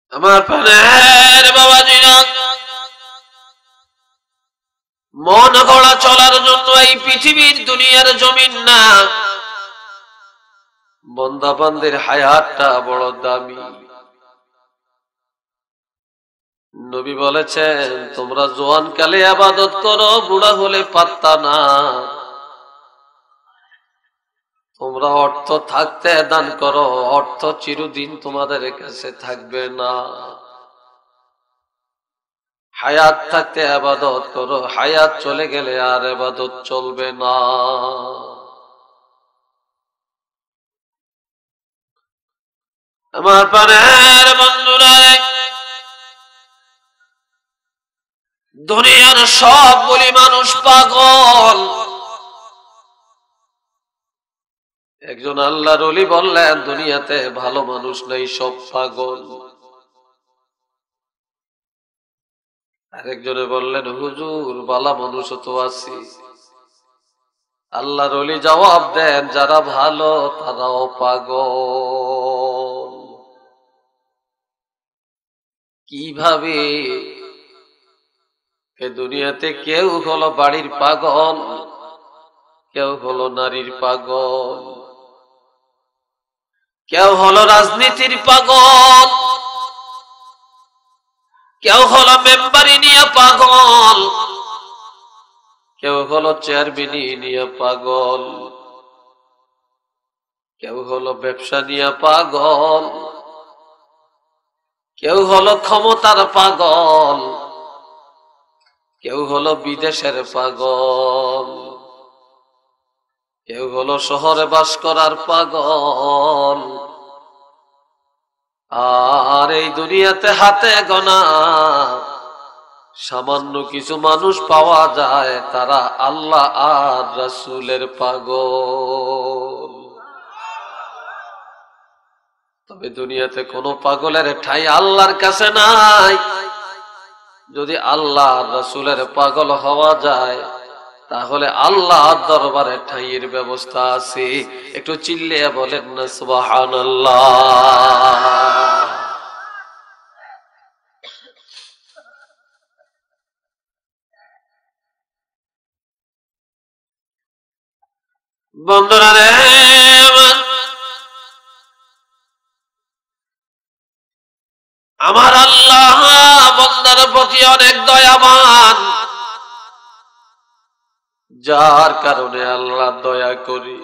আমার প্রাণের বাবাজিরা, মন গড়া চলার জন্য এই পৃথিবীর দুনিয়ার জমিন না, বান্দা বান্দির হায়াতটা বড় দামি। নবী বলেছেন, তোমরা জওয়ান কালে ইবাদত করো, বুড়া হলে পাত্তা না। তোমরা অর্থ থাকতে দান করো, অর্থ চিরদিন তোমাদের কাছে থাকবে না। হায়াত থাকতে ইবাদত করো, হায়াত চলে গেলে আর ইবাদত চলবে না। আমার প্রাণের বন্ধুরা, দুনিয়ার সবগুলি মানুষ পাগল। একজন আল্লাহর ওলি বললেন, দুনিয়াতে ভালো মানুষ নেই, সব পাগল। আরেকজনে বললেন, হুজুর ভালো মানুষ তো আছে। আল্লাহর ওলি জবাব দেন, যারা ভালো তারাও পাগল। কিভাবে? এ দুনিয়াতে কেউ হলো বাড়ির পাগল, কেউ হলো নারীর পাগল, কেউ হলো রাজনীতির পাগল, কেউ হলো মেম্বারি নিয়ে পাগল, কেউ হলো চেয়ারম্যানি নিয়ে পাগল, কেউ হলো ব্যবসা নিয়ে পাগল, কেউ হলো ক্ষমতার পাগল, কেউ হলো বিদেশের পাগল, কেউ হলো শহরে বাস করার পাগল। আর এই দুনিয়াতে হাতে গোনা সামান্য কিছু মানুষ পাওয়া যায়, তারা আল্লাহ আর রাসূলের পাগল। তবে দুনিয়াতে কোনো পাগলের ঠাঁই আল্লাহর কাছে নাই। যদি আল্লাহ আর রাসূলের পাগল হওয়া যায়, তাহলে আল্লাহর দরবারে ঠাঁইয়ের ব্যবস্থা আছে। একটু চিল্লিয়ে বলেন না সুবহানাল্লাহ। বন্ধুরা রে, আমার আল্লাহ বান্দার প্রতি অনেক দয়াবান, যার কারণে আল্লাহ দয়া করি।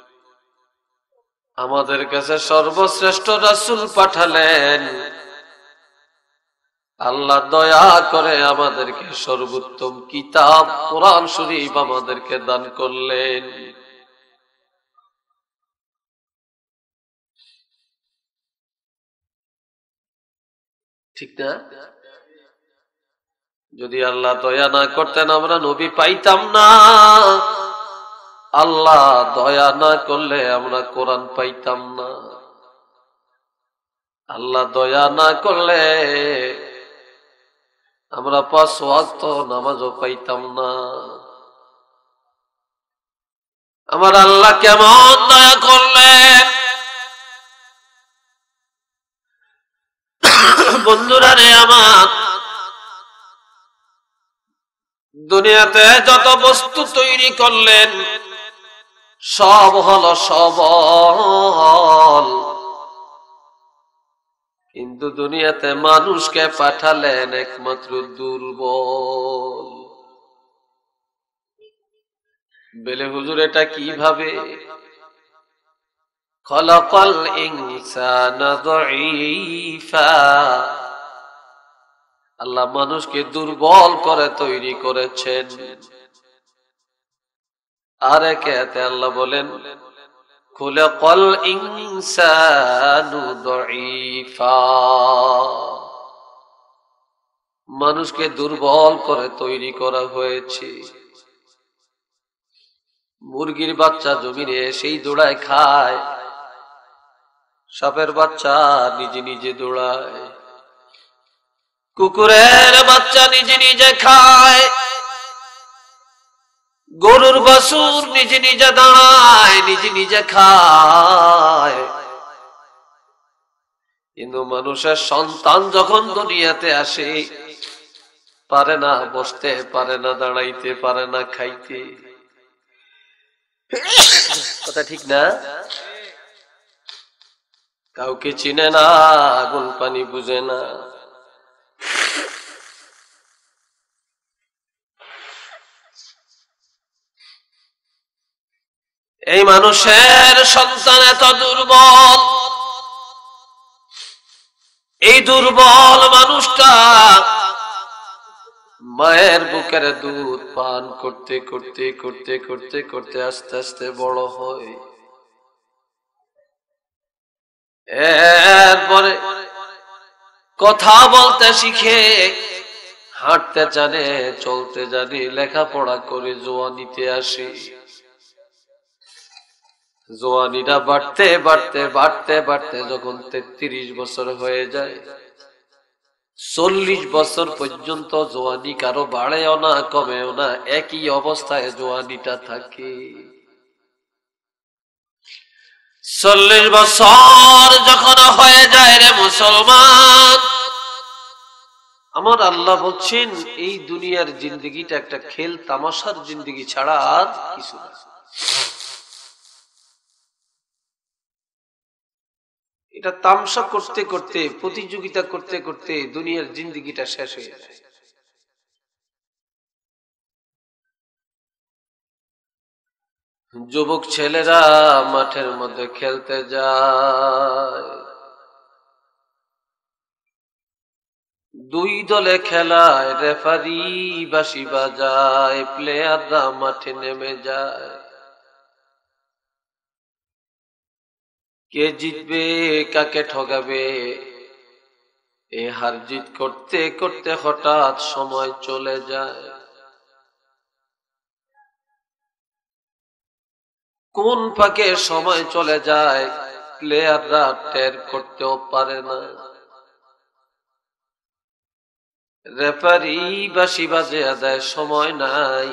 আমাদের কাছে সর্বশ্রেষ্ঠ রাসূল পাঠালেন, আল্লাহ দয়া করে আমাদেরকে সর্বোত্তম কিতাব কোরআন শরীফ আমাদেরকে দান করলেন। ঠিক না? যদি আল্লাহ দয়া না করতেন আমরা নবী পাইতাম না। আল্লাহ দয়া না করলে আমরা কোরআন পাইতাম না। আল্লাহ দয়া না করলে আমরা 5 ওয়াক্ত নামাজও পাইতাম না। আমার আল্লাহ কেমন দয়া করলেন! বন্ধুরা রে আমার, দুনিয়াতে যত বস্তু তৈরি করলেন সব হলো সবল, কিন্তু দুনিয়াতে মানুষকে পাঠালেন একমাত্র দুর্বল। বলে হুজুর এটা কিভাবে? খলাকাল ইনসানা যায়ীফা, আল্লাহ মানুষকে দুর্বল করে তৈরি করেছেন। আর এতে আল্লাহ বলেন, খলাকাল ইনসানু যায়ীফা, মানুষকে দুর্বল করে তৈরি করা হয়েছে। মুরগির বাচ্চা জমিনে সেই দৌড়ায় খায়, সাপের বাচ্চা নিজে নিজে দৌড়ায়, কুকুরের বাচ্চা নিজে নিজে খায়, গরুর বাছুর নিজে নিজে দাঁড়ায়, নিজে নিজে খায়। কিন্তু মানুষের সন্তান যখন দুনিয়াতে আসে, পারে না বসতে, পারে না দাঁড়াইতে, পারে না খাইতে। কথা ঠিক না? কাউকে চিনে না, আগুন পানি বুঝে না। এই মানুষের সন্তান এত দুর্বল, এই দুর্বল মানুষটা মায়ের বুকের দুধ পান করতে করতে করতে করতে করতে আস্তে আস্তে বড় হয়। এরপরে কথা বলতে শিখে, হাঁটতে জানে, চলতে জানে, লেখাপড়া করে জোয়ানিতে আসে। জোয়ানিটা বাড়তে বাড়তে বাড়তে বাড়তে যখন 33 বছর হয়ে যায়, 40 বছর পর্যন্ত জোয়ানি কারো বাড়েও না কমেও না, একই অবস্থায় জোয়ানিটা থাকে। 40 বছর যখন হয়ে যায় রে মুসলমান, আমার আল্লাহ বলছেন এই দুনিয়ার জিন্দগিটা একটা খেল তামাশার জিন্দগি ছাড়া আর কিছু না। এটা তামসা করতে করতে, প্রতিযোগিতা করতে করতে দুনিয়ার জিন্দগিটা শেষ হয়ে যায়। যুবক ছেলেরা মাঠের মধ্যে খেলতে যায়, দুই দলে খেলায়, রেফারি বাঁশি বাজায়, প্লেয়াররা মাঠে নেমে যায়। কে জিতবে, কাকে ঠগাবে, এ হার জিত করতে করতে হঠাৎ সময় চলে যায়। কোন ফাঁকে সময় চলে যায় প্লেয়াররা টের করতেও পারে না। রেফারি বাঁশি বাজে দেয়, সময় নাই।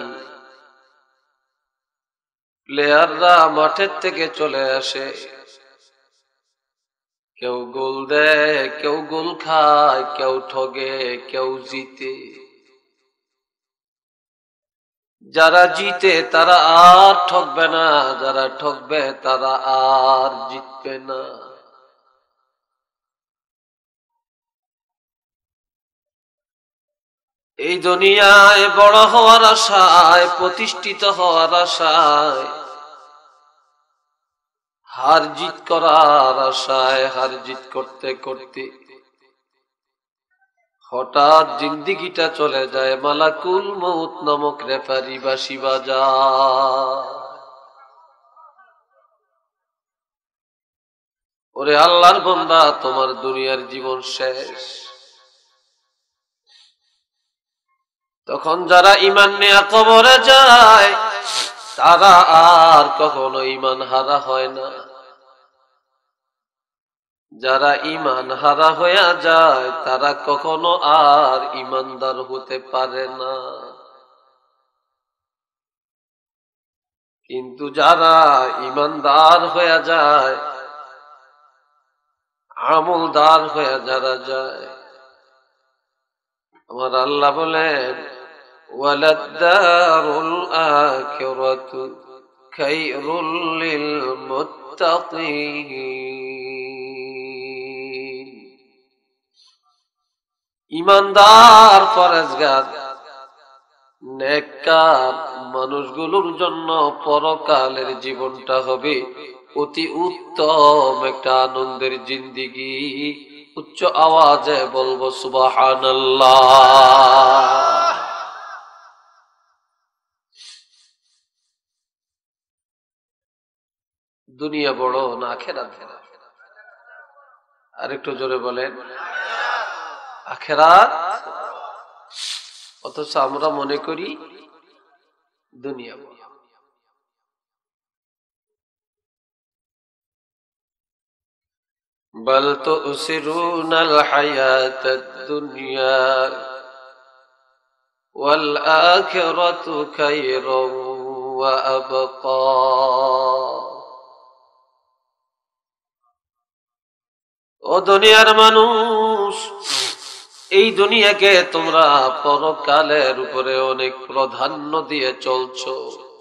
প্লেয়াররা মাঠের থেকে চলে আসে, কেউ গোল দেয়, কেউ গোল খায়, কেউ ঠগে, কেউ জিতে। যারা জিতে তারা আর ঠকবে না, যারা ঠকবে তারা আর জিতবে না। এই দুনিয়ায় বড় হওয়ার আশায়, প্রতিষ্ঠিত হওয়ার আশায়, হার জিত করার আশায়, হার জিত করতে করতে হঠাৎ জিন্দিগিটা চলে যায় মালাকুল মউত নামক রেফারি বাঁশি বাজায়। ওরে আল্লাহর বান্দা, তোমার দুনিয়ার জীবন শেষ। তখন যারা ঈমান নিয়ে কবরে যায় তারা আর কখনো ঈমান হারা হয় না। যারা ঈমান হারা হয়ে যায় তারা কখনো আর ঈমানদার হতে পারে না। কিন্তু যারা ঈমানদার হয়ে যায়, আমলদার হয়ে যারা যায়, আমার আল্লাহ বলেন ওয়ালাদ-দারুল আখিরাতু খায়রুল লিল মুত্তাকিন। ঈমানদার, পরহেজগার, নেককার মানুষগুলোর জন্য পরকালের জীবনটা হবে অতি উত্তম একটা আনন্দের জিন্দিগি। উচ্চ আওয়াজে বলবো সুবহানাল্লাহ। দুনিয়া বড় না আখিরাত বড়? আরেকটু জোরে বলেন। আখিরাত, অথচ আমরা মনে করি দুনিয়া বড়। بل تؤثرون الحياة الدنيا والآخرة خير وأبقى। ও দুনিয়ার মানুষ, এই দুনিয়াকে তোমরা পরকালের উপরে অনেক প্রাধান্য দিয়ে চলছো।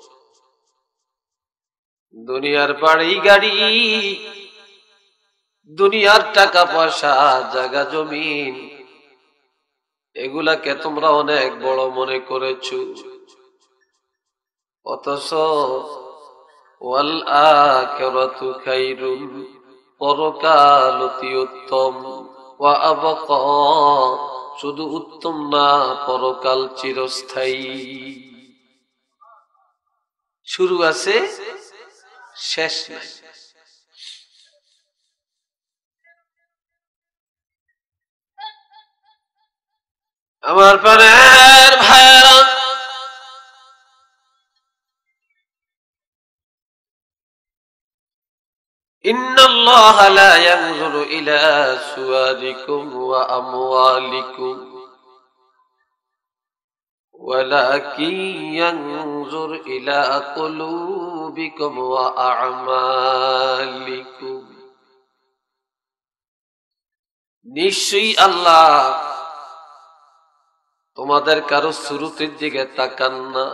দুনিয়ার বাড়ি গাড়ি, দুনিয়ার টাকা পয়সা, জায়গা জমিন, এগুলাকে তোমরা অনেক বড় মনে করেছো। অথচ ওয়াল আখিরাতু খায়রুন, পরকাল অতি উত্তম, ওয়া আবকা, শুধু উত্তম না, পরকাল চিরস্থায়ী। শুরু আছে, শেষ নাই। আমার প্রাণের ভাইয়েরা, ইন্নাল্লাহা লা ইয়ানজুরু ইলা সুওয়ারিকুম ওয়া আমওয়ালিকুম ওয়ালাকিন ইয়ানজুরু ইলা কুলুবিকুম ওয়া আ'মালিকুম। নিশ্চয়ই আল্লাহ তোমাদের কারো সুরতের দিকে তাকান না,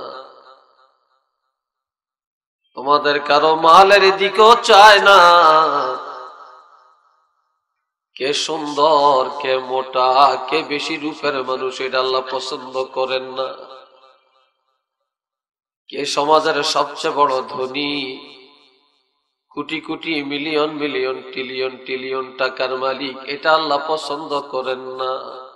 তোমাদের কারো মালের দিকেও চায় না। কে সুন্দর, কে মোটা, কে বেশি রূপের মানুষ, এটা আল্লাহ পছন্দ করেন না। কে সমাজের সবচেয়ে বড় ধনী, crore crore million million trillion trillion টাকার মালিক, এটা আল্লাহ পছন্দ করেন না।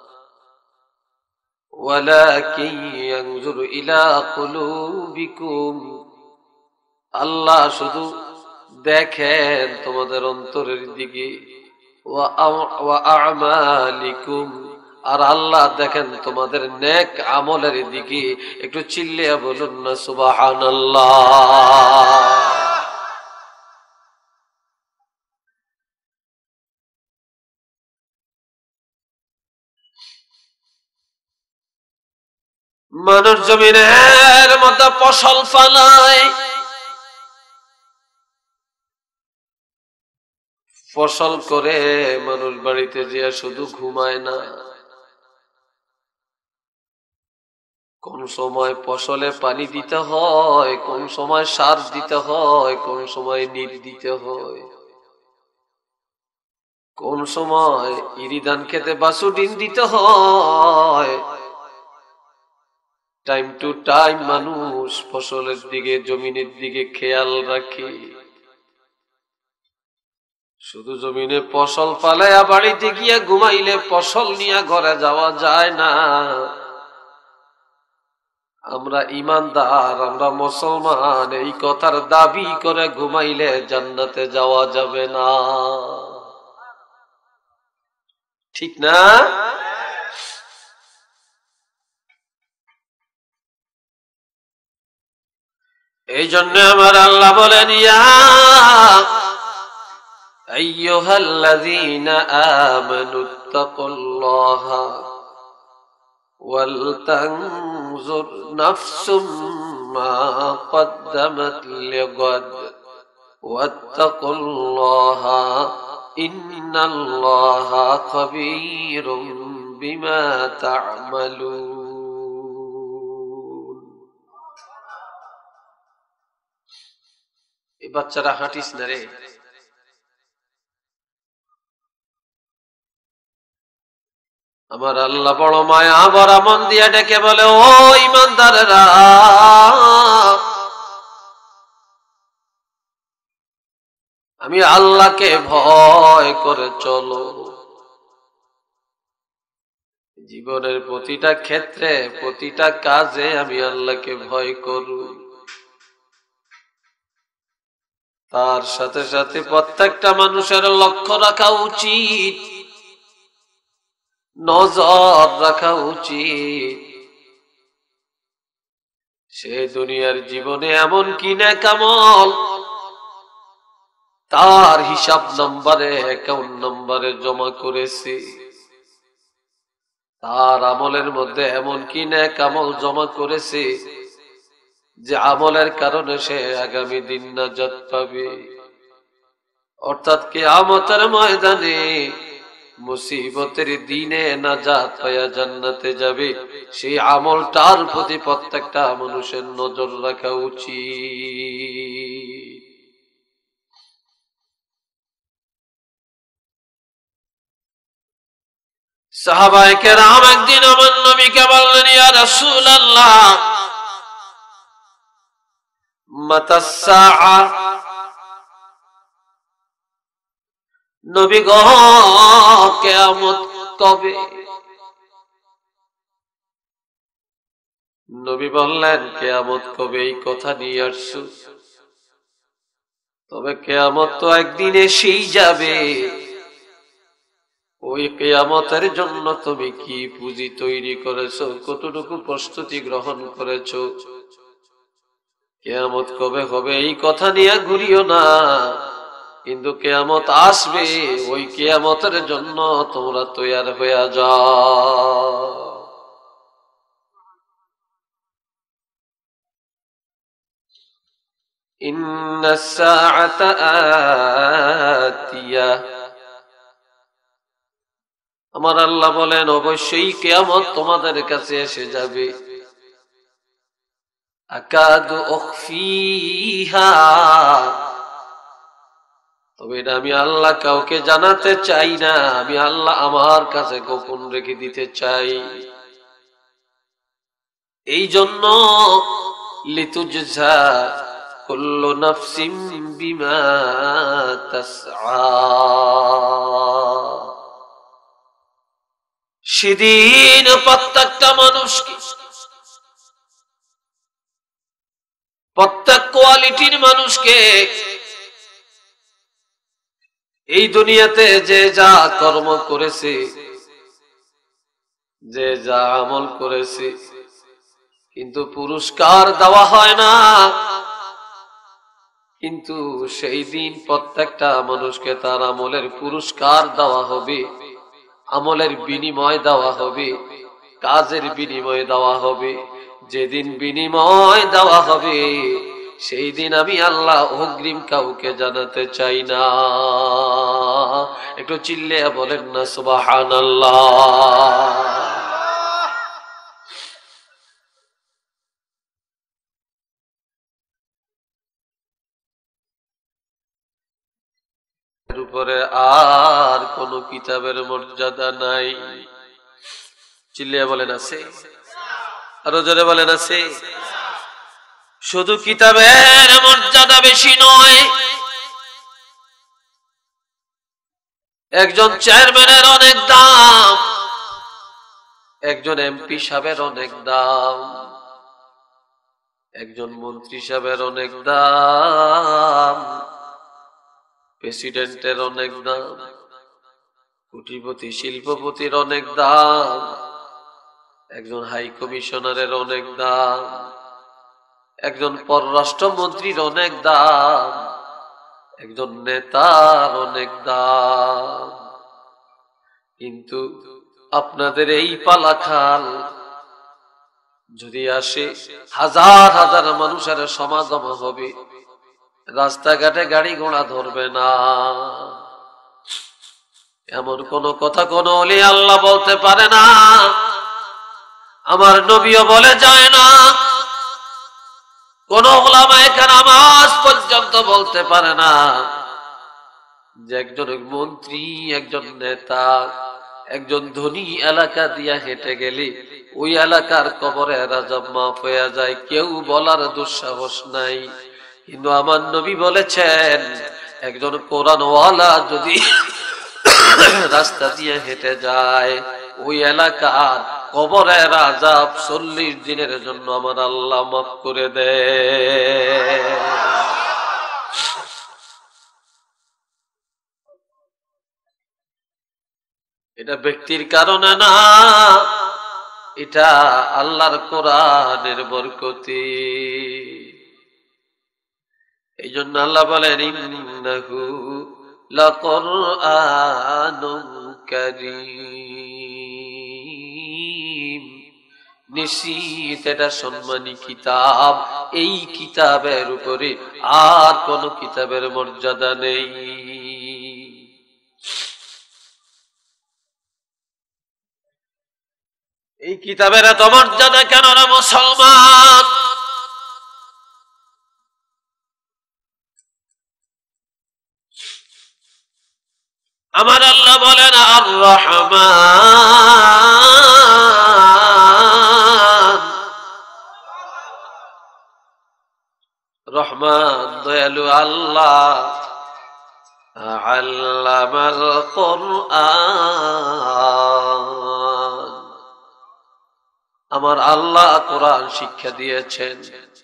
ওয়ালাকিন ইয়ানজুরু ইলা কুলুবিকুম, আল্লাহ শুধু দেখেন তোমাদের অন্তরের দিকে। ওয়া আ'মালিকুম, আর আল্লাহ দেখেন তোমাদের নেক আমলের দিকে। একটু চিল্লিয়া বলুন না সুবহানাল্লাহ। মানুষ জমিনের মধ্যে ফসল ফলায়, ফসল করে মানুষ বাড়িতে যে শুধু ঘুমায় না। কোন সময় ফসলে পানি দিতে হয়, কোন সময় সার দিতে হয়, কোন সময় নির দিতে হয়, কোন সময় ইরিধান খেতে বাসুডিন দিতে হয়। টাইম টু টাইম মানুষ ফসলের দিকে, জমিনের দিকে খেয়াল রাখে। শুধু জমিনে ফসল ফালাইয়া বাড়িতে গিয়া ঘুমাইলে ফসল নিয়ে ঘরে যাওয়া যায় না। আমরা ইমানদার, আমরা মুসলমান, এই কথার দাবি করে ঘুমাইলে জান্নাতে যাওয়া যাবে না, ঠিক না? এই জন্য আমার আল্লাহ বলেন, ইয়া আইয়ুহাল্লাযীনা আমানুত্তাকুল্লাহা ওয়াল তানজুর নাফসুম মা কদ্দামাত লিগাদ ওয়াত্তাকুল্লাহা ইন্নাল্লাহা খাবীরুম বিমা তা'মালুন। এই বাচ্চারা হাঁটিস না রে। আমার আল্লাহ বড় মায়া ভরা মন দিয়া ডেকে বলে, ও ঈমানদারেরা, আমি আল্লাহকে ভয় করে চলো। জীবনের প্রতিটা ক্ষেত্রে, প্রতিটা কাজে আমি আল্লাহকে ভয় করু। তার সাথে সাথে প্রত্যেকটা মানুষের লক্ষ্য রাখা উচিত, নজর রাখা উচিত। সে দুনিয়ার জীবনে এমন কি নেক আমল তার হিসাব নম্বরে, অ্যাকাউন্ট নম্বরে জমা করেছে। তার আমলের মধ্যে এমন কি নেক আমল জমা করেছে যে আমলের কারণে সে আগামী দিন নাজাত পাবে। অর্থাৎ কিয়ামতের ময়দানে মুসিবতের দিনে নাজাত পায়া জান্নাতে যাবে, সেই আমলটার প্রতি প্রত্যেকটা মানুষের নজর রাখা উচিত। সাহাবায়ে কেরাম একদিন আমার নবীকে বললেন, ইয়া রাসূলুল্লাহ মাতাস সাআ, নবী গো কিয়ামত কবে? নবী বললেন, কিয়ামত কবে এই কথা নিয়ে আসছো, তবে কিয়ামত তো একদিন এসেই যাবে। ওই কিয়ামতের জন্য তুমি কি পুঁজি তৈরি করেছো, কতটুকু প্রস্তুতি গ্রহণ করেছো? কিয়ামত কবে হবে এই কথা নিয়ে ঘুরিও না, কিন্তু কিয়ামত আসবে, ওই কিয়ামতের জন্য তোমরা তৈয়ার হয়ে যাও। ইন্নাস সাআতা আতিয়া, আমার আল্লাহ বলেন অবশ্যই কিয়ামত তোমাদের কাছে এসে যাবে। আকাদু উখফিহা, তবে এটা আমি আল্লাহ কাউকে জানাতে চাই না, আমি আল্লাহ আমার কাছে গোপন রেখে দিতে চাই। এই জন্য লিতুজজা কুল্লু নাফসিম বিমা তাসআ, সেদিন প্রত্যেকটা মানুষকে, প্রত্যেক কোয়ালিটির মানুষকে, এই দুনিয়াতে যে যা কর্ম করেছে, যে যা আমল করেছে, কিন্তু পুরস্কার দেওয়া হয় না। কিন্তু সেই দিন প্রত্যেকটা মানুষকে তার আমলের পুরস্কার দেওয়া হবে, আমলের বিনিময় দেওয়া হবে, কাজের বিনিময় দেওয়া হবে। যেদিন বিনিময় দেওয়া হবে সেই দিন আমি আল্লাহ অগ্রিম কাউকে জানাতে চাই না। একটু চিল্লিয়ে বলেন না সুবহানাল্লাহ। এর উপরে আর কোন কিতাবের মর্যাদা নাই। চিল্লিয়ে বলেন আছে? আরো জোরে বলেন আছে? শুধু কিতাবের মর্যাদা বেশি নয়, একজন চেয়ারম্যানের অনেক দাম, একজন এমপি সাহেবের অনেক দাম, একজন মন্ত্রী সাহেবের অনেক দাম, প্রেসিডেন্টের অনেক দাম, কোটিপতি শিল্পপতির অনেক দাম, একজন হাই কমিশনারের অনেক দাম, একজন পররাষ্ট্রমন্ত্রীর অনেক দাম, একজন নেতার অনেক দাম। কিন্তু আপনাদের এই পালাখাল যদি আসে, হাজার হাজার মানুষের সমাগম হবে, রাস্তাঘাটে গাড়ি ঘোড়া ধরবে না। এমন কোন কথা কোন ওলি আল্লাহ বলতে পারে না, আমার নবীও বলে যায় না, কোন উলামায়ে কেরাম আজ পর্যন্ত বলতে পারে না যে একজন মন্ত্রী, একজন নেতা, একজন ধনী এলাকা দিয়া হেঁটে গেলে ওই এলাকার কবরে আযাব মাফ হয়ে যায়। কেউ বলার দুঃসাহস নাই। কিন্তু আমার নবী বলেছেন একজন কোরআনওয়ালা যদি রাস্তা দিয়ে হেঁটে যায়, ওই এলাকার কবরের আযাব 40 দিনের জন্য আমার আল্লাহ মাফ করে দেয়। এটা ব্যক্তির কারণে না, এটা আল্লাহর কোরআনের বরকতে। এই জন্য আল্লাহ বলেন ইন্নাহু লাকুরআনুন কারীম, নিশ্চিত এটা সম্মানী কিতাব। এই কিতাবের উপরে আর কোন কিতাবের মর্যাদা নেই। এই কিতাবের এত মর্যাদা কেন রে মুসলমান? আমার আল্লাহ বলেন আর রহমান, রহমান দয়ালু আল্লাহ। আল্লামাল কুরআন, আমার আল্লাহ কোরআন শিক্ষা দিয়েছেন।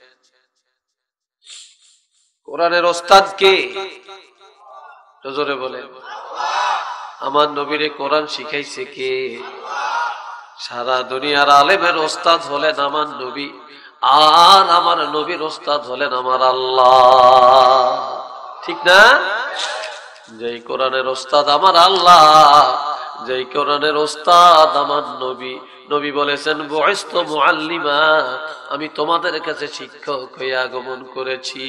কোরআনের ওস্তাদ কে? জোরে বলেন। আমার নবীরে কোরআন শিখাইছে কে? সারা দুনিয়ার আলেমের ওস্তাদ হলেন আমার নবী, আর আমার নবীর ওস্তাদ হলেন আমার আল্লাহ। ঠিক না? যেই কোরআনের ওস্তাদ আমার আল্লাহ, যেই কোরআনের ওস্তাদ আমার নবী। নবী বলেছেন বুইসতু মুআল্লিমা, আমি তোমাদের কাছে শিক্ষক হয়ে আগমন করেছি।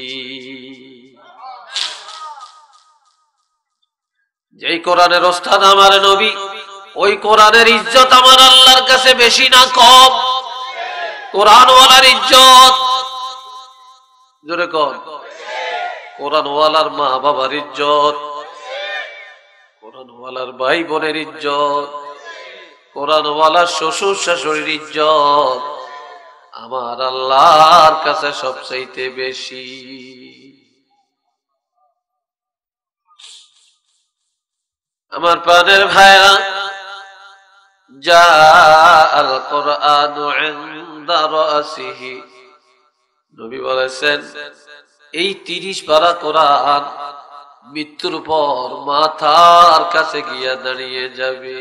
যেই কোরআনের ওস্তাদ আমার নবী, ওই কোরআনের ইজ্জত আমার আল্লাহর কাছে বেশি না কম? কোরআনওয়ালার ইজ্জত জোরে কর। কোরআনওয়ালার মা বাবার ইজ্জত, কোরআনওয়ালার ভাই বোনের ইজ্জত, কোরআনওয়ালার শ্বশুর শাশুড়ির ইজ্জত আমার আল্লাহর কাছে সবচাইতে বেশি। আমার প্রাণের ভাইরা, যা আল কোরআনু ইনদা রাসিহি, নবী বলেছেন এই 30 পারা কোরআন মৃত্যুর পর মাথার কাছে গিয়া দাঁড়িয়ে যাবে।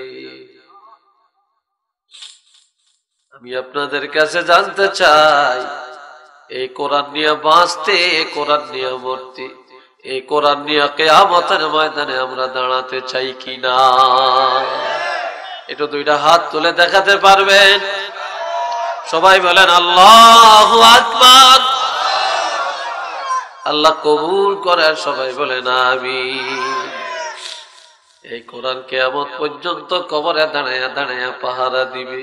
আমি আপনাদের কাছে জানতে চাই, এই কোরআন নিয়ে বাঁচতে, কোরআন নিয়ে মরতে, এই কোরআন নিয়ে কিয়ামতের ময়দানে আমরা দাঁড়াতে চাই কিনা? একটু দুইটা হাত তুলে দেখাতে পারবেন? সবাই বলেন আল্লাহু আকবার। আল্লাহ কবুল করে, সবাই বলেন আমিন। এই কোরআন কিয়ামত পর্যন্ত কবরে দাঁড়ায়া দাঁড়ায়া পাহারা দিবে।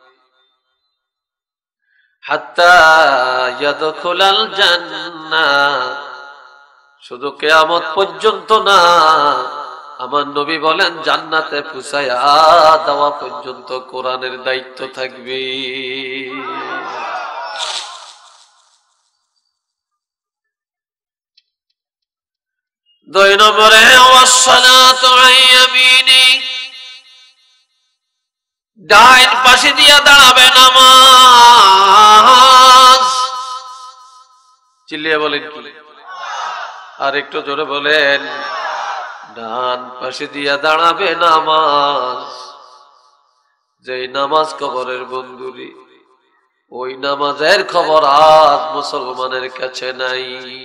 হাত্তা ইয়াদখুলাল জান্নাহ, শুধু কিয়ামত পর্যন্ত না, আমার নবী বলেন জান্নাতে পৌঁছায়া দেওয়া পর্যন্ত কোরআনের দায়িত্ব থাকবে। 2 নম্বরে ওয়াসসালাতু আন ইয়ামিনি, ডাইন পাশে দিয়া দাঁড়াবে নামাজ। চিল্লিয়ে বলেন কি? আর একটু জোরে বলেন। ডান পাশে দিয়া দাঁড়াবে নামাজ। যেই নামাজ কবরের বন্ধুরি, ওই নামাজের খবর আজ মুসলমানের কাছে নাই।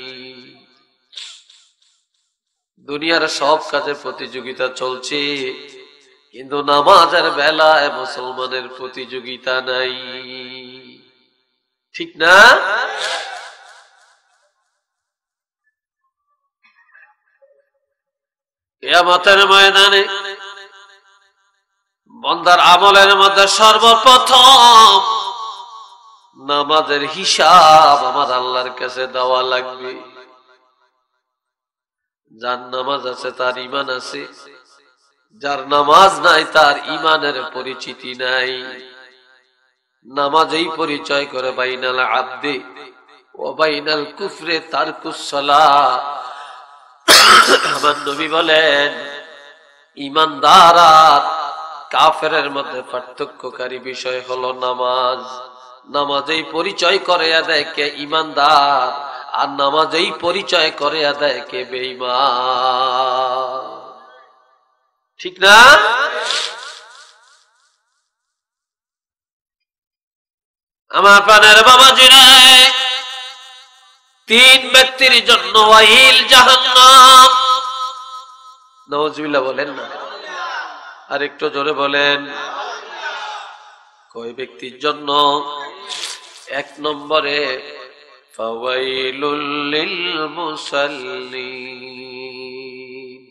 দুনিয়ার সব কাজে প্রতিযোগিতা চলছে, কিন্তু নামাজের বেলায় মুসলমানের প্রতিযোগিতা নাই। ঠিক না? কিয়ামতের ময়দানে বান্দার আমলের মধ্যে সর্বপ্রথম নামাজের হিসাব আমার আল্লাহর কাছে দেওয়া লাগবে। যার নামাজ আছে তার ঈমান আছে, যার নামাজ নাই তার ঈমানের পরিচিতি নাই। নামাজেই পরিচয় করে বাইনাল আবদি ওয়া বাইনাল কুফরে তারকুস সালাহ। আমার নবী বলেন ঈমানদার আর কাফেরের মধ্যে পার্থক্যকারী বিষয় হলো নামাজ। নামাজেই পরিচয় করে দেয় কে ঈমানদার, আর নামাজেই পরিচয় করে দেয় কে বেঈমান। ঠিক না? আমার প্রাণের বাবাজিরা, 3 ব্যক্তির জন্য ওয়াইল জাহান্নাম। নাউজুবিল্লাহ বলেন না, আর একটু জোরে বলেন। কয় ব্যক্তির জন্য? 1 নম্বরে ফাওয়াইলুল লিল মুসাল্লিন,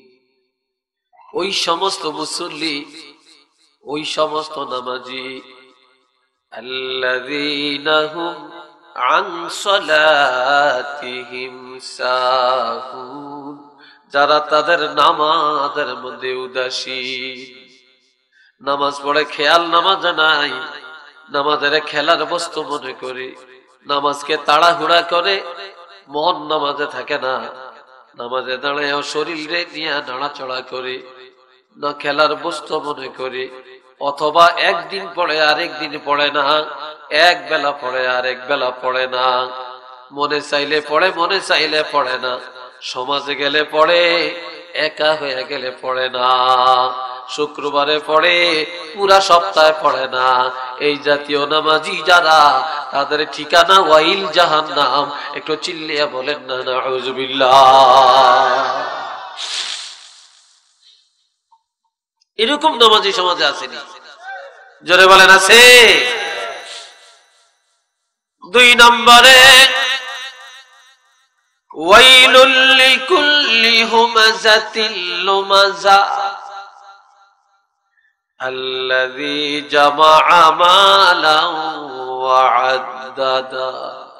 ওই সমস্ত মুসল্লি, ওই সমস্ত নামাজি আল্লাযীনা হুম আন সালাতিহিম সাহুন, যারা তাদের নামাজের মধ্যে উদাসীন। নামাজ পড়ে খেয়াল নামাজে নাই, নামাজের খেলার বস্তু মনে করে, নামাজকে তাড়াহুড়া করে, মন নামাজে থাকে না। নামাজে দাঁড়ায় শরীরে নিয়ে নাড়াচড়া করে, না খেলার বস্তু মনে করে, অথবা একদিন পড়ে আরেক দিন পড়ে না, এক বেলা পড়ে আরেক বেলা পড়ে না, মনে চাইলে পড়ে মনে চাইলে পড়ে না, সমাজে গেলে পড়ে, একা হয়ে গেলে পড়ে না, শুক্রবারে পড়ে, পুরা সপ্তাহে পড়ে না। এই জাতীয় নামাজি যারা, তাদের ঠিকানা ওয়াইল জাহান্নাম। একটু চিল্লিয়া বলেন না নাউযুবিল্লাহ। এরকম নামাজি সমাজে আসেনি? জোরে বলেন আছে? 2 নম্বরে ওয়াইলুল লিকুল্লি হুমাযাতিল লুমাযা আল্লাযী জামাআ মালান ওয়া আদ্দাদা।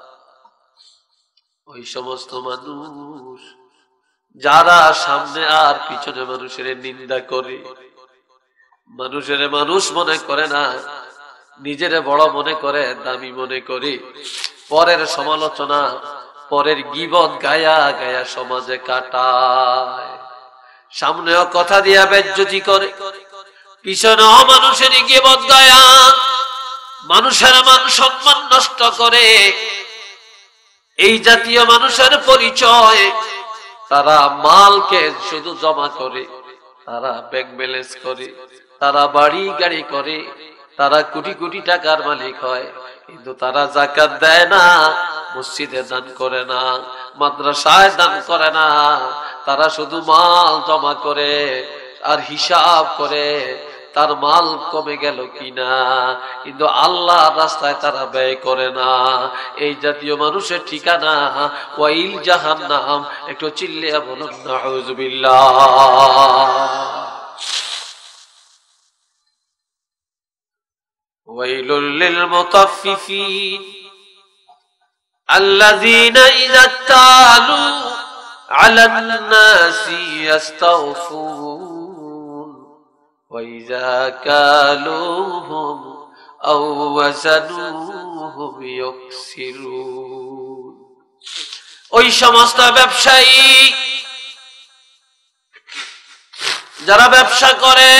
ওই সমস্ত মানুষ যারা সামনে আর পিছনে মানুষের নিন্দা করে, মানুষের মানুষ মনে করে না, নিজের বড় মনে করে, দামি মনে করে, পরের সমালোচনা, পরের গীবত গায়া গায়া সমাজে কাটায়, সামনেও কথা দিয়া বেজ্জতি করে, পিছনেও মানুষের গীবত গায়া মানুষের মান সম্মান নষ্ট করে। এই জাতীয় মানুষের পরিচয়, তারা মালকে শুধু জমা করে, তারা ব্যাংক ব্যালেন্স করে, তারা বাড়ি গাড়ি করে, তারা কোটি কোটি টাকার মালিক হয়, কিন্তু তারা যাকাত দেয় না, মসজিদে দান করে না, মাদ্রাসায় দান করে না, তারা শুধু মাল জমা করে আর হিসাব করে তার মাল কমে গেল কিনা, কিন্তু আল্লাহর রাস্তায় তারা ব্যয় করে না। এই জাতীয় মানুষের ঠিকানা ওয়াইল জাহান্নাম। একটু চিল্লিয়া বলুন নাউযুবিল্লাহ। ওয়াইলুল লিল মুতাফফিফিন আল্লাযীনা ইযা তালু আলান নাসি ইস্তাওফুন ওয়া ইযা কালুহুম আও ওয়াজানুহুম ইউকসিরুন। ওই সমস্ত ব্যবসায়ী যারা ব্যবসা করে,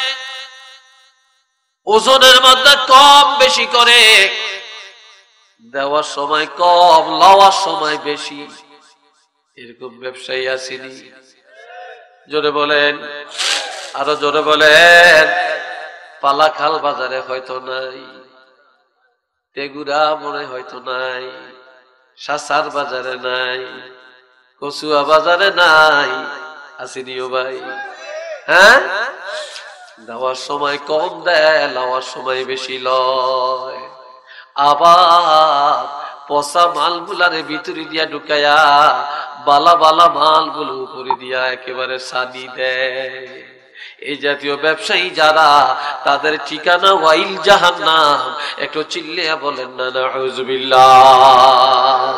ওজনের মধ্যে কম বেশি করে, দেওয়ার সময় কম, লওয়ার সময় বেশি, এরকম ব্যবসায়ী আসেনি? জোরে বলেন, আরো জোরে বলেন। পালাখাল বাজারে হয়তো নাই, তেগুড়া মনে হয়তো নাই, সাসার বাজারে নাই, কচুয়া বাজারে নাই, আসেনিও ভাই? হ্যাঁ, দেওয়ার সময় কম দেয়, লওয়ার সময় বেশি লয়। আবার পচা মালগুলারে ভিতরে দিয়া ঢুকায়া বালা বালা মালগুলো উপরে দিয়া একেবারে সানি দেয়। এই জাতীয় ব্যবসায়ী যারা, তাদের ঠিকানা ওয়াইল জাহান্নাম। একটু চিল্লিয়া বলেন না নাউযুবিল্লাহ।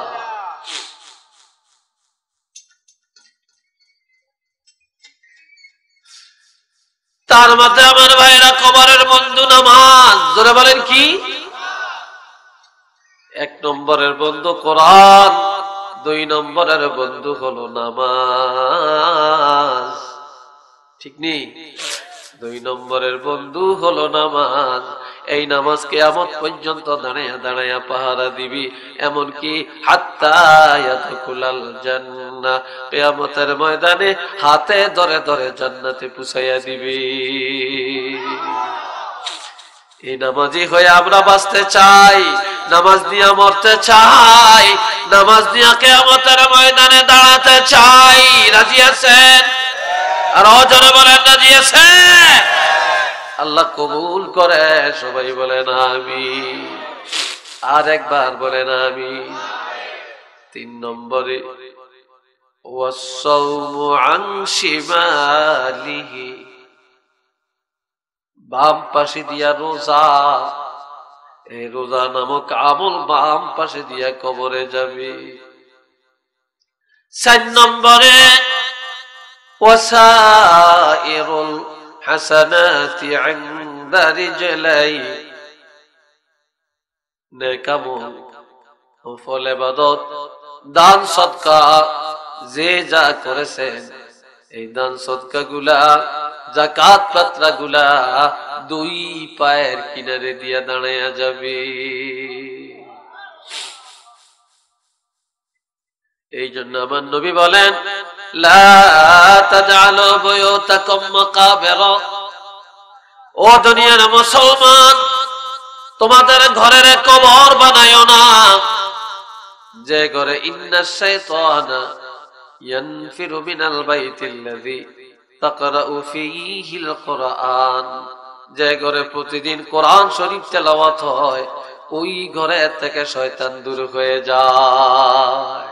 তার মধ্যে আমার ভাইরা, কবরের বন্ধু নামাজ। জোরে বলেন কি? 1 নম্বরের বন্ধু কোরআন, 2 নম্বরের বন্ধু হলো নামাজ। ঠিক নেই? 2 নম্বরের বন্ধু হলো নামাজ। এই নামাজ কিয়ামত পর্যন্ত দাঁড়ায়া দাঁড়ায়া পাহারা দিবি, এমনকি হাত্তা ইয়াদখুলাল জান্নাহ, কিয়ামতের ময়দানে হাতে ধরে ধরে জান্নাতে পৌঁছাইয়া দিবি। এই নামাজি হয়ে আমরা বাঁচতে চাই, নামাজ দিয়া মরতে চাই, নামাজ দিয়া কিয়ামতের ময়দানে দাঁড়াতে চাই। রাজি আছেন? আর অজরে বলেন রাজি আছেন? আল্লাহ কবুল করে। সবাই বলেন আমিন। আর একবার বলেন আমিন। 3 নম্বরে ওয়াসসাওমু আন শিমালিহি, বাম পাশে দিয়া রোজা, এই রোজা নামক আমল বাম পাশে দিয়া কবরে যাবে। 4 নম্বরে ওয়াসাইরুল হাসানাতি ইনদা রিজলাই, নেক আমল, নফল ইবাদত, দান সদকা যে যা করেছেন এই দান সদকা গুলা, যাকাত পাত্রা গুলা 2 পায়ের কিনারে দিয়া দাঁড়ায়া যাবে। এই জন্য আমার নবী বলেন, লা তাজআলু বুয়ুতাকুম মাকাবিরা, ও দুনিয়ার মুসলমান তোমাদের ঘরের কবর বানায়ো না, যে ঘরে ইন্নাশ শাইতানা ইয়ানফিরু মিনাল বাইতিল্লাযী তাকরাউ ফীহিল কুরআন, যে ঘরে প্রতিদিন কোরআন শরীফ তেলাওয়াত হয় ওই ঘরে থেকে শয়তান দূর হয়ে যায়।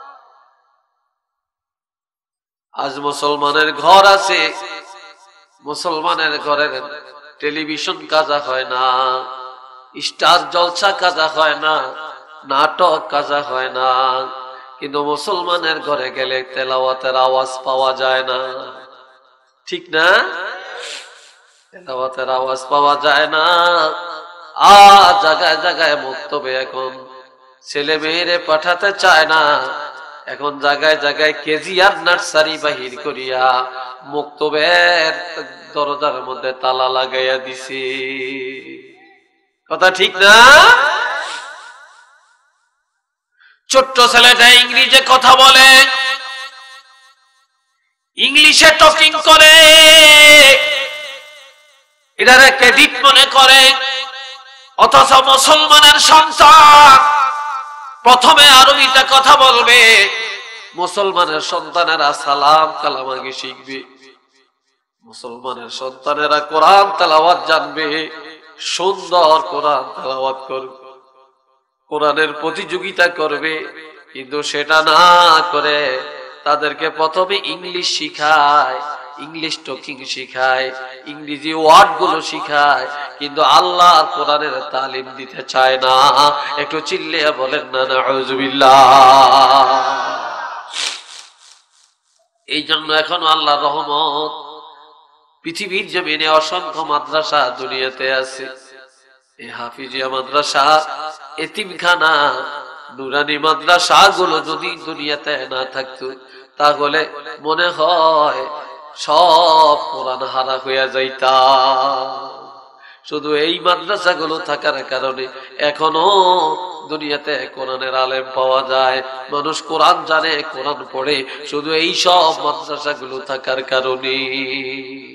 আজ মুসলমানের ঘর আছে, মুসলমানের ঘরের টেলিভিশন কাজা হয় না, স্টার জলসা কাজা হয় না, নাটক কাজা হয় না, কিন্তু মুসলমানের ঘরে গেলে তেলাওয়াতের আওয়াজ পাওয়া যায় না, ঠিক না? তেলাওয়াতের আওয়াজ পাওয়া যায় না। আর জায়গায় জায়গায় মক্তবে এখন ছেলে মেয়েরে পাঠাতে চায় না, এখন জায়গায় জায়গায় কেজি আর নার্সারি বাহির করিয়া মক্তবের দরজার মধ্যে তালা লাগাইয়া দিছে, কথা ঠিক না? ছোট্ট ছেলেটা ইংরেজিতে কথা বলে, ইংলিশে টকিং করে, এটারে ক্রেডিট মনে করে, অথচ মুসলমানের সন্তান প্রথমে আরবিতে কথা বলবে, মুসলমানের সন্তানেরা সালাম কালাম আগে শিখবে, মুসলমানের সন্তানেরা কোরআন তেলাওয়াত জানবে, সুন্দর কোরআন তেলাওয়াত করবে, কোরআনের প্রতিযোগিতা করবে। কিন্তু সেটা না করে তাদেরকে প্রথমে ইংলিশ শিখায়, ইংলিশ টকিং শিখায়, ইংরেজি ওয়ার্ড গুলো শিখায়, কিন্তু আল্লাহ কোরআনের তালিম দিতে চায় না। একটু চিল্লিয়া বলেন না নাউযুবিল্লাহ। এই জন্য এখন আল্লাহর রহমত, পৃথিবীর জমিনে অসংখ্য মাদ্রাসা দুনিয়াতে আছে। এই হাফিজিয়া মাদ্রাসা, এতিমখানা, নুরানি মাদ্রাসা গুলো যদি দুনিয়াতে না থাকতো তাহলে মনে হয় সব কোরআন হারা হইয়া যাইতা। শুধু এই মাদ্রাসা গুলো থাকার কারণে এখনো দুনিয়াতে কোরআনের আলেম পাওয়া যায়, মানুষ কোরআন জানে, কোরআন পড়ে, শুধু এই সব মাদ্রাসা গুলো থাকার কারণে।